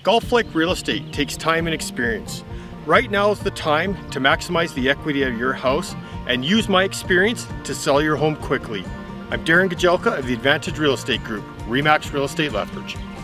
Golf like real estate takes time and experience. Right now is the time to maximize the equity of your house and use my experience to sell your home quickly. I'm Darren Gugyelka of the Advantage Real Estate Group, RE/MAX Real Estate Lethbridge.